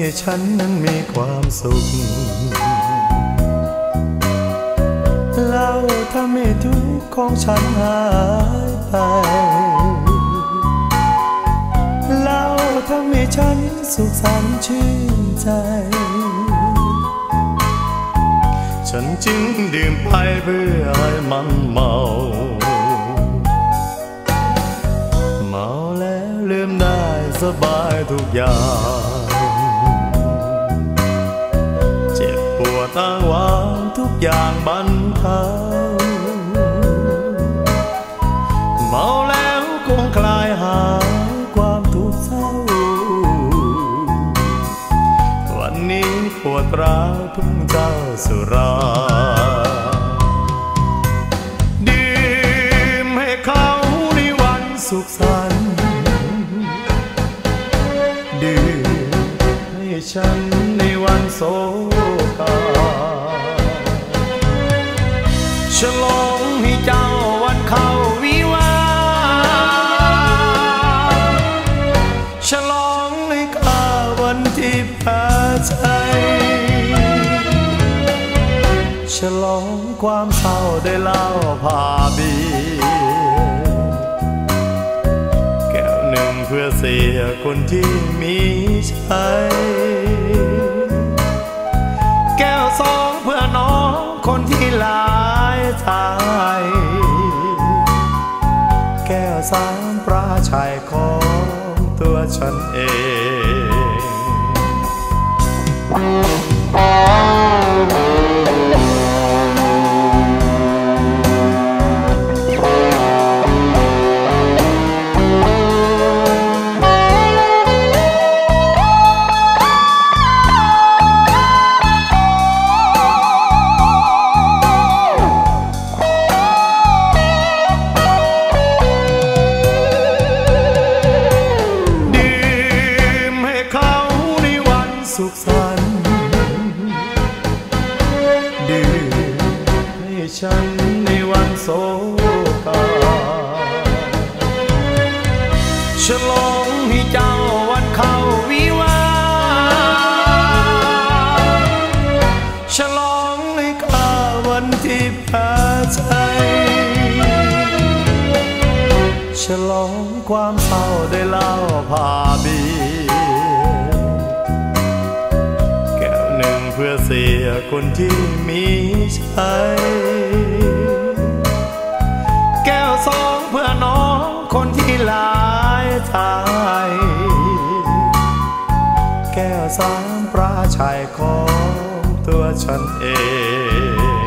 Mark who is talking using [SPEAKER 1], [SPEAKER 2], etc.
[SPEAKER 1] ฉันนั้นมีความสุขแล้วถ้าไม่ทุกข์ของฉันหายไปแล้วถ้าไม่ฉันสุขสันต์ชื่นใจฉันจึงดื่มไปเพื่อให้มันเมาแล้วลืมได้สบายทุกอย่างเจ็บปวดอ้างว้างทุกอย่างบรรเทาเมาแล้วคงคลายหายความทุกข์เศร้าวันนี้ปวดร้าวพึ่งเจ้าสุราดื่มให้เขาในวันสุขสันต์ดื่มให้ฉันในวันโศกาฉลองให้เจ้าวันเข้าวิวาฉลองให้ข้าวันที่แพ้ใจฉลองความเศร้าได้เล่าผ่าเบียแก้วหนึ่งเพื่อเสียคนที่มีชัยแก้วสองเพื่อน้องคนที่หลายใจแก้วสามปราชัยของตัวฉันเองสุขสันต์ดื่มให้ฉันในวันโศกาฉลองให้เจ้าวันเข้าวิวาฉลองให้ข้าวันที่แพ้ใจฉลองความเศร้าได้เล่าผ่าเบียเพื่อเสียคนที่มีชัยแก้วสองเพื่อน้องคนที่หลายใจแก้วสามปราชัยของตัวฉันเอง